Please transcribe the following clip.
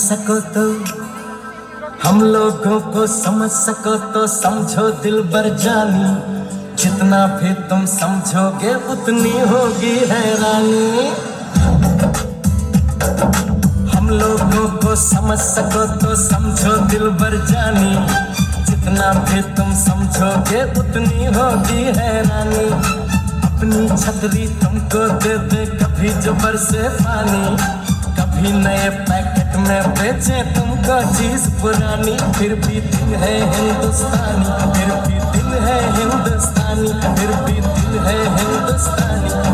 सको तो, हम लोगों को समझ सको तो समझो दिलबर जानी, जितना भी तुम समझोगे उतनी होगी हैरानी। हम लोगों को समझ सको तो समझो दिलबर जानी, जितना भी तुम समझोगे उतनी होगी हैरानी। अपनी छतरी तुमको दे दे कभी जो बरसे पानी, कभी नए पैकेट में बेचे तुमको चीज पुरानी। फिर भी दिल है हिंदुस्तानी, फिर भी दिल है हिंदुस्तानी, फिर भी दिल है हिंदुस्तानी।